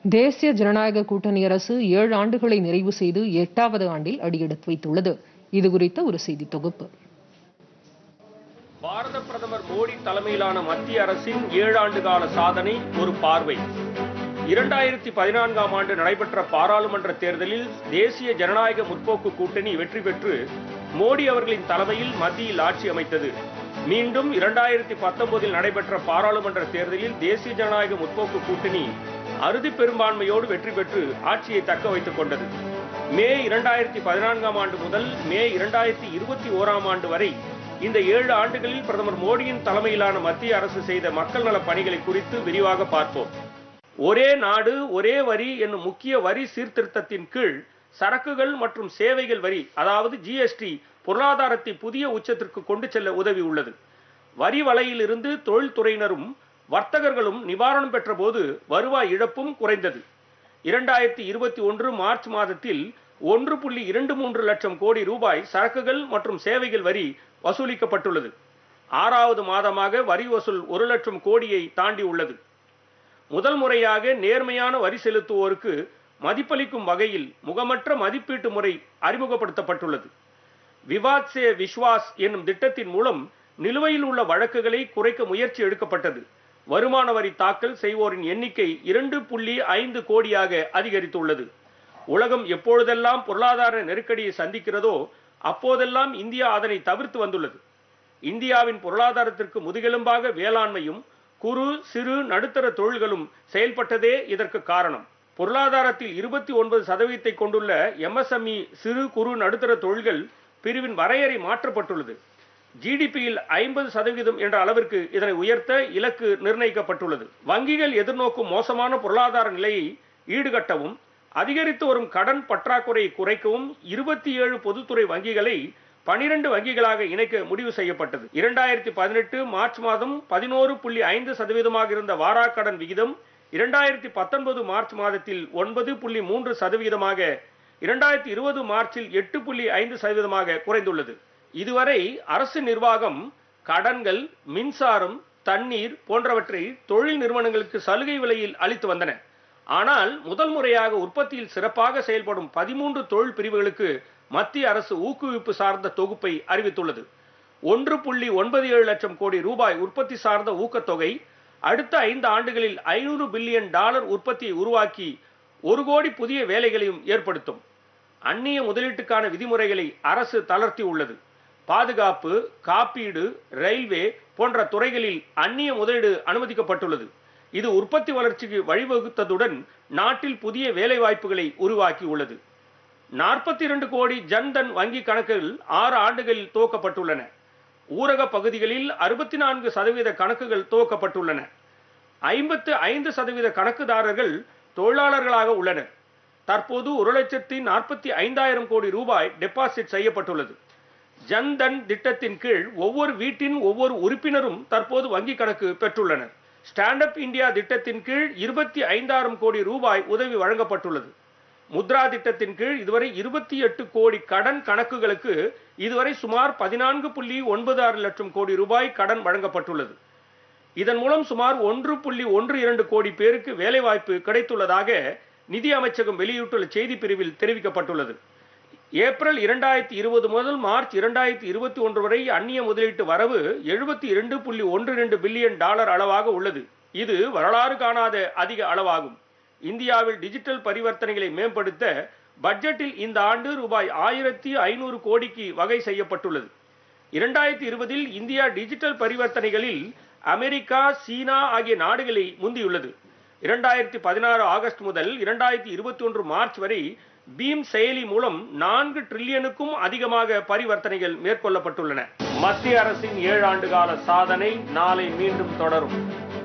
தேசிய ஜனநாயக கூட்டணி அரசு 7 ஆண்டுகளை நிறைவு செய்து 8வது ஆண்டில் அடியெடுத்து வைத்துள்ளது. இது குறித்த ஒரு செய்தி தொகுப்பு. பாரத பிரதமர் மோடி தலைமையிலான மத்திய அரசின் 7 ஆண்டு கால சாதனை ஒரு பார்வை. 2014ஆம் ஆண்டு நடைபெற்ற பாராளுமன்ற தேர்தலில் தேசிய ஜனநாயக முற்போக்கு கூட்டணி வெற்றி பெற்று மோடி அவர்களின் தலைமையில் மத்தியில் ஆட்சி அமைத்தது. மீண்டும் 2019இல் நடைபெற்ற பாராளுமன்ற தேர்தலில் தேசிய ஜனநாயக முற்போக்கு கூட்டணி அறுதி பெரும்பான்மையோடு வெற்றி பெற்று ஆட்சியை தக்க வைத்துக் கொண்டது. மே 2014ஆம் ஆண்டு முதல் மே 2021ஆம் ஆண்டு வரை இந்த 7 ஆண்டுகளில் பிரதமர் மோடியின் தலைமையிலான மத்திய அரசு செய்த மக்கள் நல பணிகளை குறித்து விரிவாக பார்ப்போம். ஒரே நாடு ஒரே வரி என்னும் முக்கிய வரி சீர்திருத்தத்தின் கீழ் சரக்குகள் மற்றும் சேவைகள் வரி அதாவது GST பொருளாதாரத்தை புதிய உச்சத்திற்கு கொண்டு செல்ல உதவி உள்ளது. வரி வலையிலிருந்து தொழில்துறையினரும் வர்த்தகர்களும் நிவாரணம் பெற்ற போது வருவாய் இழப்பும் குறைந்தது. 2021 மார்ச் மாதத்தில் 1.23 லட்சம் கோடி ரூபாய் சரக்குகள் மற்றும் சேவைகள் வரி வசூலிக்கப்பட்டுள்ளது. 6வது மாதமாக வரி வசூல் 1 லட்சம் கோடியை தாண்டி உள்ளது. முதல் முறையாக நேர்மையான வரி செலுத்துவோருக்கு மதிப்பளிக்கும் வகையில் முகமற்ற மதிப்பீட்டு முறை அறிமுகப்படுத்தப்பட்டுள்ளது. விவாத் சே விஸ்வாஸ் என்னும் திட்டத்தின் மூலம் நிலுவையில் உள்ள வழக்குகளை குறைக்க முயற்சி எடுக்கப்பட்டது. வருமான வரி தாக்கல் செய்வோரின் எண்ணிக்கை 2.5 கோடியாக அதிகரித்துள்ளது. உலகம் எப்பொழுதெல்லாம் பொருளாதார நெருக்கடியை சந்திக்கிறதோ அப்போதெல்லாம் இந்தியா அதனை தவிர்த்து வந்துள்ளது. இந்தியாவின் பொருளாதாரத்திற்கு முதுகெலும்பாக வேளாண்மையும் குறு சிறு நடுத்தர தொழில்களும் செயல்பட்டதே இதற்கு காரணம். பொருளாதாரத்தில் 29% கொண்டுள்ள MSME சிறு குறு நடுத்தர தொழில்கள் பிரிவின் வரையறை மாற்றப்பட்டுள்ளது. GDPயில் 50% என்ற அளவிற்கு இதனை உயர்த்த இலக்கு நிர்ணயிக்கப்பட்டுள்ளது. வங்கிகள் எதிர்நோக்கும் மோசமான பொருளாதார நிலையை ஈடுகட்டவும் அதிகரித்து வரும் கடன் பற்றாக்குறையை குறைக்கவும் 27 பொதுத்துறை வங்கிகளை 12 வங்கிகளாக இணைக்க முடிவு செய்யப்பட்டது. 2018 மார்ச் மாதம் 11.5% இருந்த வாராக்கடன் விகிதம் 2019 மார்ச் மாதத்தில் 9.3%, 2020 மார்ச்சில் 8.5% குறைந்துள்ளது. இதுவரை அரசு நிர்வாகம் கடன்கள், மின்சாரம், தண்ணீர் போன்றவற்றை தொழில் நிறுவனங்களுக்கு சலுகை விலையில் அளித்து வந்தன. ஆனால் முதல் முறையாக உற்பத்தியில் சிறப்பாக செயல்படும் 13 தொழில் பிரிவுகளுக்கு மத்திய அரசு ஊக்குவிப்பு சார்ந்த தொகுப்பை அறிவித்துள்ளது. 1.97 லட்சம் கோடி ரூபாய் உற்பத்தி சார்ந்த ஊக்கத்தொகை அடுத்த 5 ஆண்டுகளில் $500 பில்லியன் உற்பத்தியை உருவாக்கி 1 கோடி புதிய வேலைகளையும் ஏற்படுத்தும். அந்நிய முதலீட்டுக்கான விதிமுறைகளை அரசு தளர்த்தி உள்ளது. பாதுகாப்பு, காப்பீடு, ரயில்வே போன்ற துறைகளில் அந்நிய முதலீடு அனுமதிக்கப்பட்டுள்ளது. இது உற்பத்தி வளர்ச்சிக்கு வழிவகுத்ததுடன் நாட்டில் புதிய வேலை வாய்ப்புகளை உருவாக்கி உள்ளது. 42 கோடி ஜன்தன் வங்கி கணக்குகள் 6 ஆண்டுகளில் துவக்கப்பட்டுள்ளன. ஊரக பகுதிகளில் 64% கணக்குகள் துவக்கப்பட்டுள்ளன. 55% கணக்குதாரர்கள் தொழிலாளர்களாக உள்ளனர். தற்போது 1,45,000 கோடி ரூபாய் டெபாசிட் செய்யப்பட்டுள்ளது. ஜன்தன் திட்டத்தின் கீழ் ஒவ்வொரு வீட்டின் ஒவ்வொரு உறுப்பினரும் தற்போது வங்கி கணக்கு பெற்றுள்ளனர். ஸ்டாண்ட் அப் இந்தியா திட்டத்தின் கீழ் 25,000 கோடி ரூபாய் உதவி வழங்கப்பட்டுள்ளது. முத்ரா திட்டத்தின் கீழ் இதுவரை 28 கோடி கடன் கணக்குகளுக்கு இதுவரை சுமார் 14.96 லட்சம் கோடி ரூபாய் கடன் வழங்கப்பட்டுள்ளது. இதன் மூலம் சுமார் 1.12 கோடி பேருக்கு வேலைவாய்ப்பு கிடைத்துள்ளதாக நிதி அமைச்சகம் வெளியிட்டுள்ள செய்தி பிரிவில் தெரிவிக்கப்பட்டுள்ளது. ஏப்ரல் 2020 முதல் மார்ச் 2021 வரை அந்நிய முதலீட்டு வரவு $72.12 பில்லியன் அளவாக உள்ளது. இது வரலாறு காணாத அதிக அளவாகும். இந்தியாவில் டிஜிட்டல் பரிவர்த்தனைகளை மேம்படுத்த பட்ஜெட்டில் இந்த ஆண்டு ரூபாய் 1,500 கோடிக்கு வகை செய்யப்பட்டுள்ளது. 2020இல் இந்தியா டிஜிட்டல் பரிவர்த்தனைகளில் அமெரிக்கா, சீனா ஆகிய நாடுகளை முந்தியுள்ளது. 2016 ஆகஸ்ட் முதல் 2021 மார்ச் வரை பீம் செயலி மூலம் 4 டிரில்லியனுக்கும் அதிகமாக பரிவர்த்தனைகள் மேற்கொள்ளப்பட்டுள்ளன. மத்திய அரசின் 7 ஆண்டு கால சாதனை நாளை மீண்டும் தொடரும்.